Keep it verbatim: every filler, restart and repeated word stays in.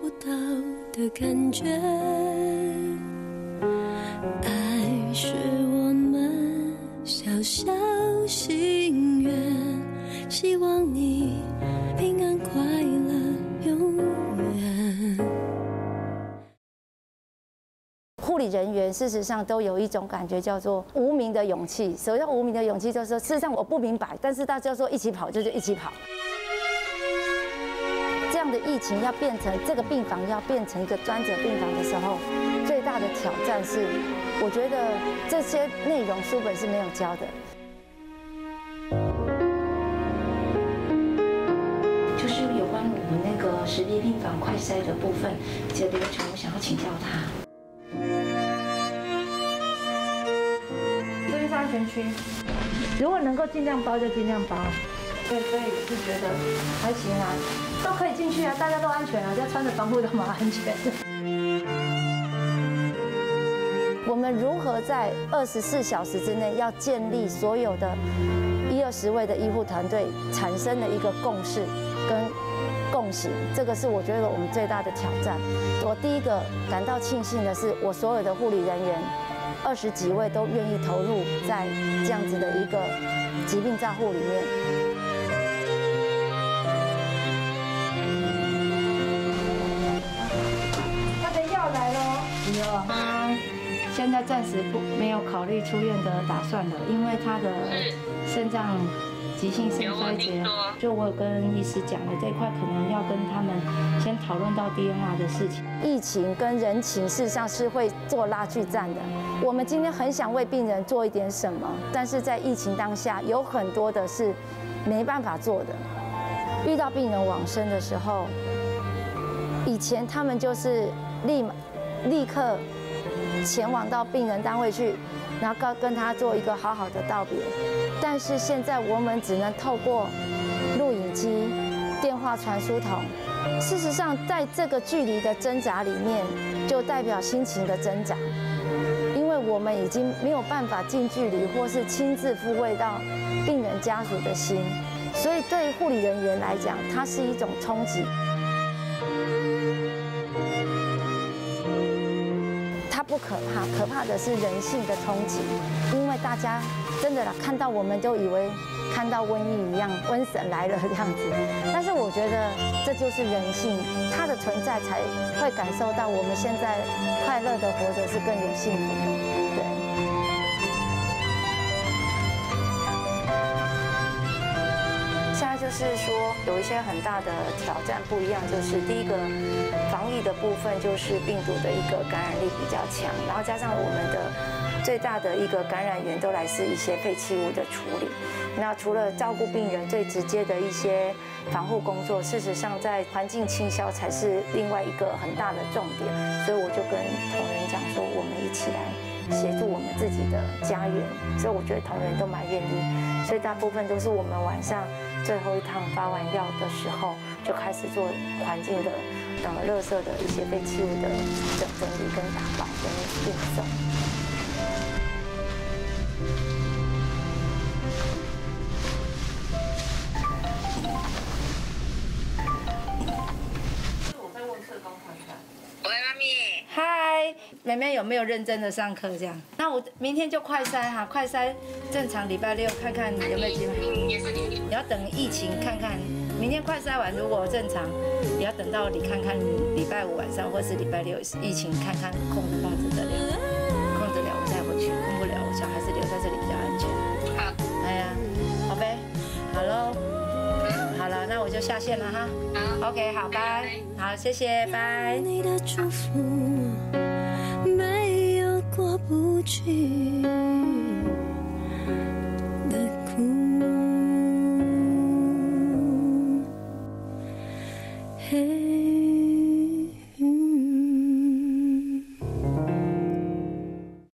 不到的感觉。爱是我们小小心愿，希望你平安快乐永远。 护理人员事实上都有一种感觉，叫做无名的勇气。什么叫无名的勇气？就是说，事实上我不明白，但是大家说一起跑，就就一起跑。这样的疫情要变成这个病房要变成一个专责病房的时候，最大的挑战是，我觉得这些内容书本是没有教的。就是有关我们那个实地病房快筛的部分，这个流程，我想要请教他。这边是安全区，如果能够尽量包就尽量包。对，所以我是觉得还行啊，都可以进去啊，大家都安全啊，要穿着防护都蛮安全的。我们如何在二十四小时之内要建立所有的一二十位的医护团队产生的一个共识跟共识，这个是我觉得我们最大的挑战。我第一个感到庆幸的是，我所有的护理人员二十几位都愿意投入在这样子的一个疾病照护里面。他的药来了，有他现在暂时不没有考虑出院的打算了，因为他的肾脏急性肾衰竭，就我有跟医师讲了，这一块可能要跟他们先讨论到 D N R 的事情。疫情跟人情事实上是会做拉锯战的。我们今天很想为病人做一点什么，但是在疫情当下，有很多的是没办法做的。遇到病人往生的时候，以前他们就是立马立刻前往到病人单位去，然后跟跟他做一个好好的道别。但是现在我们只能透过录影机、电话传输筒。事实上，在这个距离的挣扎里面，就代表心情的挣扎，因为我们已经没有办法近距离或是亲自抚慰到病人家属的心，所以对护理人员来讲，它是一种冲击。它不可怕，可怕的是人性的冲击，因为大家真的啦，看到我们就以为看到瘟疫一样，瘟神来了这样子。但是我觉得这就是人性，它的存在才会感受到我们现在快乐的活着是更有幸福的，对。现在就是说有一些很大的挑战不一样，就是第一个防疫的部分就是病毒的一个感染力比较强，然后加上我们的最大的一个感染源都来自一些废弃物的处理。那除了照顾病人最直接的一些防护工作，事实上在环境清消才是另外一个很大的重点。所以我就跟同仁讲说，我们一起来协助我们自己的家园。所以我觉得同仁都蛮愿意，所以大部分都是我们晚上最后一趟发完药的时候，就开始做环境的呃垃圾的一些废弃物的整整理跟打包跟运送。嗨，妹妹有没有认真的上课？这样，那我明天就快筛哈，快筛正常礼拜六看看有没有机会。你要等疫情看看，明天快筛完如果正常，也要等到你看看礼拜五晚上或是礼拜六疫情看看控不控制得了，控制了我再回去，控不了我小孩子留在这里比较安全。好，哎呀，好呗，好喽，好了，那我就下线了哈。好 ，OK， 好，拜，好，谢谢，拜。没有过不去。